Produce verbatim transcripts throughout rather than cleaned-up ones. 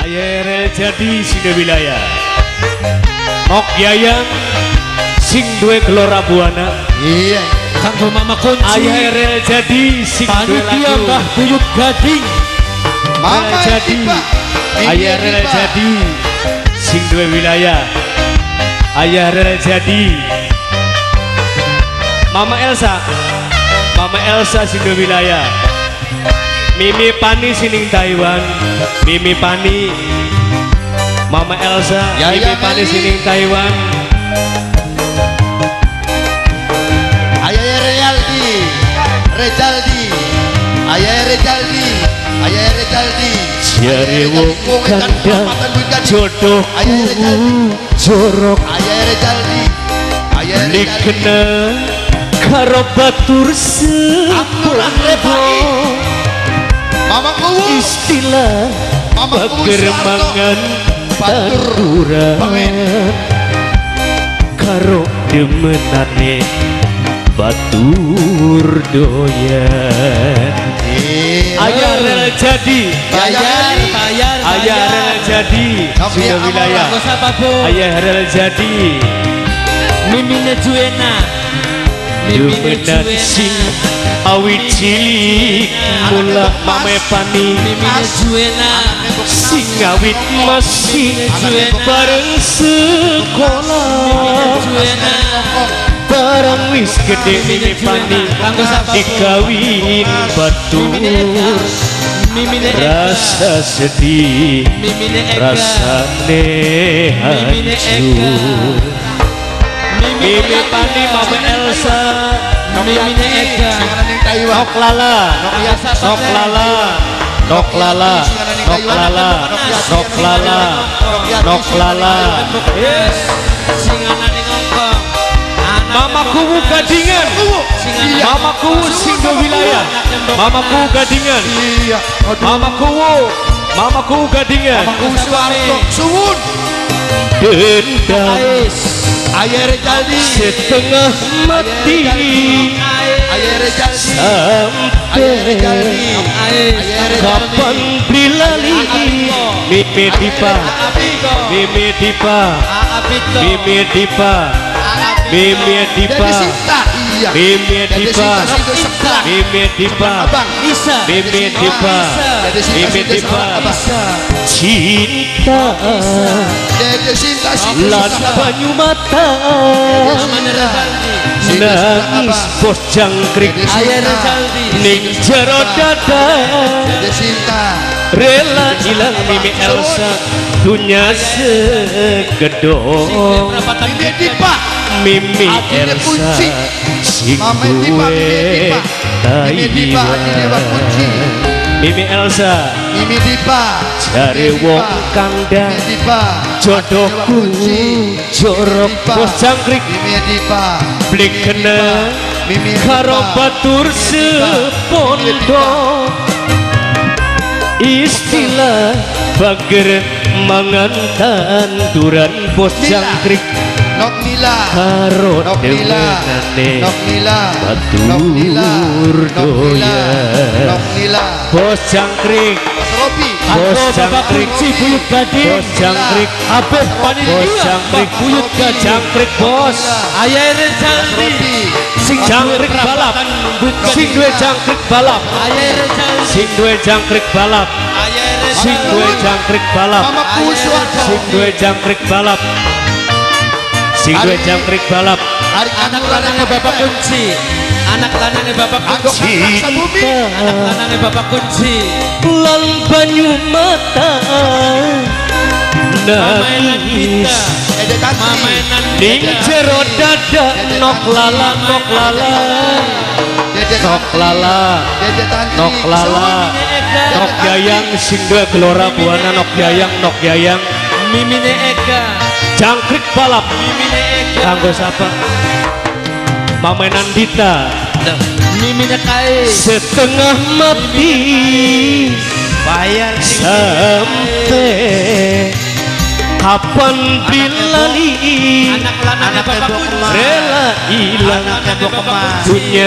Ayah jadi sing wilayah Nok Yayang sing duwe gelora buana. Iya kanggo Mama Kunci. Ayah rel jadi sing duwe panitia lagu. Mbah Buyut Gading. Mama jadi Ayah rel jadi sing duwe wilayah. Ayah rel jadi Mama Elsa. Mama Elsa sing duwe wilayah. Mimi Pani sining Taiwan. Mimi Pani Mama Elsa Ya, Mimi ya, Pani Meli. sining Taiwan. Ayah Realdi Rejaldi Ayah Rejaldi Ayah Rejaldi Jare wong kandang jodohku jorok Ayah Rejaldi Ayah Rejaldi dikena karo batur sepuluh Mama Kuwu istilah Mama Kuwu pagermangan Batur tanduran karo demenane batur doyan. Ayah rel jadi Bayar, bayar, Ayah rel jadi sudah wilayah. Kanggo sapa, Bu? Ayah rel jadi Mimine Juena. Mimine demenan sing awit cilik mula mame pani Mimine Juena. sing awit masih bareng sekolah Juena. bareng wis gede mimi pani dikawin batur Mimine rasa sedih Mimine Ega. rasane Mimine Ega. hancur mimi pani mama Elsa Mimine Ega. nok lala nok lala nok lala nok lala nok lala nok lala Yes. Singanane ngongkong. Mama Kuwu Gadingan Mama Kuwu sing do wilayah Mama Kuwu Gadingan Iya Mama Kuwu Mama Kuwu Gadingan Kuwu Suwarto Suwun dendam Ais. Ayah Rejaldi setengah mati Ayah Rejaldi sampai Ayah Rejaldi Ais. kapan dilali Mimi Dipa Mimi Dipa Aapito. Mimi Dipa Mimi Dipa Dede Sinta Iya Mimi Dede Dipa Sinta Sinta Sebelah Mimi Dipa Abang Bisa. Mimi Dipa Dede Sinta Mimi Sinta Dipa Abang cinta Dede Sinta Sinta lan banyu mata Amane Rezaldi. nangis bos jangkrik Ayah Rezaldi. ning jero dada Dede Sinta rela ilang Mimi Elsa dunya segedong Perapatan Mimi Dipa Mimi Adine Elsa kunci. sing Mama Dipa Mimi duwe Dipa Mimi Dipa Adine Pak kunci Mimi Elsa Mimi Dipa jare wong kandang Mimi Dipa jodohku jorok bos jangkrik Mimi Dipa blik kena Mimi karo Dipa batur sepondok istilah bager mangan tanduran bos jangkrik Nok Nila karo Nok Nila demenane Nok Nila batur Nok Nila doyan. Nok Nila bos jangkrik Robi bos Bapak jangkrik Kunci Buyut Gading. bos jangkrik Abeh bos panitia jangkrik Mbah Buyut Gading. jangkrik bos Ayah Rezaldi. Robi sing jangkrik balap sing duwe jangkrik balap Ayah Rezaldi. sing duwe jangkrik balap Ayah sing duwe Rezaldi. jangkrik balap Mama Kuwu Suwarto sing duwe jangkrik balap sing duwe jangkrik balap Hari Anak lanangnya Bapak Kunci. Anak lanangnya Bapak Andok Kunci. Angkasa Bumi Anak lanangnya Bapak Kunci. lan banyu mata Mamainan nangis kita. Dede Tanti Mamainan ning kita. jero dada nok lala nok lala Dede nok Tanti lala Dede Tanti nok lala nok yayang sing duwe gelora buana nok yayang nok yayang Mimine Ega. jangkrik balap Mimine Ega. kanggo sapa Mama Nandita Mimine Kai. setengah mati Bayar sampai kapan dilali anak lanangnya Bapak Kunci. rela hilang Anaknya Bapak Kunci. punya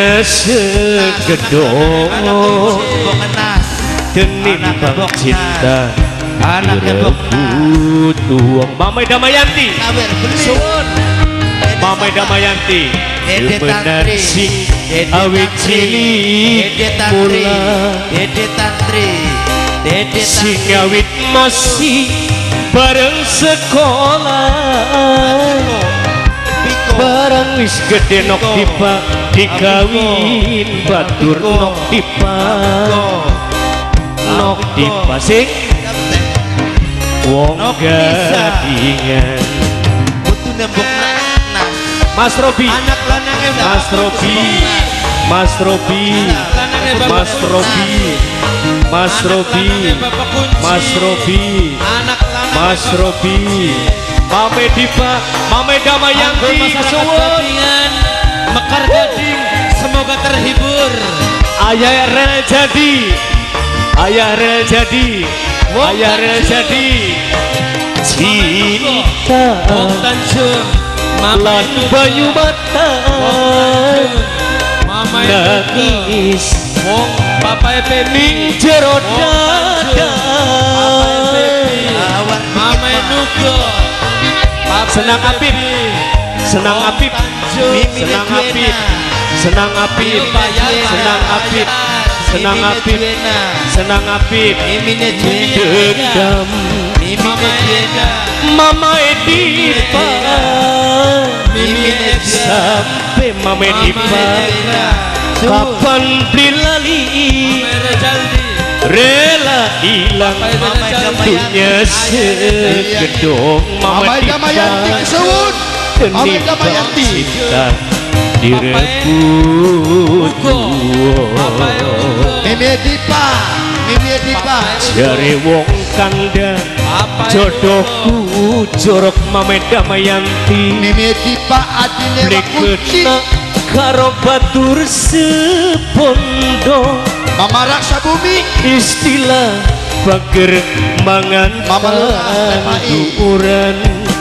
segedong Bok enas. denimbang cinta Anak direbut uang Mama Damayanti Sawer beli. suwun Mama Damayanti Dede demenan Tantri. sing Dede awit Tantri. cilik Dede Tantri. mula Dede Tantri. Dede sing Tantri. awit masih bareng sekolah Piko. barang wis gede nok dipa dikawin batur nok dipa nok dipa sing wong Nok bisa. gadingan Butuh nembok nang. Mas Robi Anak lanangnya Mas Robi Mas Robi lanangnya Bapak Mas Kunci. Robi Mas Anak Robi lanangnya Bapak Kunci. Mas Robi Anak lanangnya Mas Bapak Robi Mame Dipa Mame Damayanti masyarakat suwun Gadingan Mekar Gading semoga terhibur. Ayah rel jadi Ayah rel jadi Ayah rel jadi cinta Wong Tanjung Mama lan itu banyu mata Mama itu nangis Wong Bapak P B ning jero dada Awan Mama itu senang apip senang apip senang apip senang apip senang apip senang apip senang apip Mimine Juena. dendam Mimine Juena. Mama Edipa Mimine Juena. sampai Mama Edipa kapan dilali rela hilang dunia segedong Mama Mama Damayanti Edipa suwun. Mama Kenapa Damayanti. cinta direbut Mimi Dipa. Mimi Dipa. dari wong kandang jodohku jorok Mame Damayanti Mimi Dipa adine wakunci. blikena karo batur sepondo Mama Raksa Bumi. istilah bager mangan Mama Lurah, F A I. duuran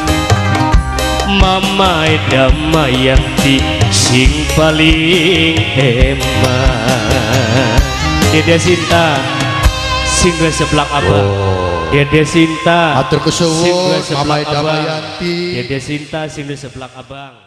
Mama Damayanti sing paling hemat Dede Sinta sing seblak abang Dede Sinta Matur sing kesuwun Mama seblak abang Damayanti. Dede Sinta sing seblak abang